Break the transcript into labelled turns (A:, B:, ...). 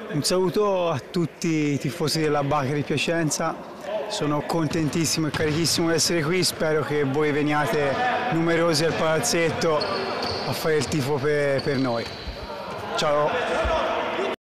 A: Un saluto a tutti i tifosi della Bacher di Piacenza, sono contentissimo e carichissimo di essere qui, spero che voi veniate numerosi al palazzetto a fare il tifo per noi. Ciao!